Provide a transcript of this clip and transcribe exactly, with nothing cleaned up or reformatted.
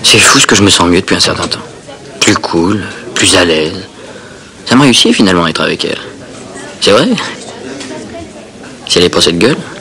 C'est fou ce que je me sens mieux depuis un certain temps. Plus cool, plus à l'aise. Ça me réussit finalement à être avec elle. C'est vrai. Si elle n'est pas cette gueule.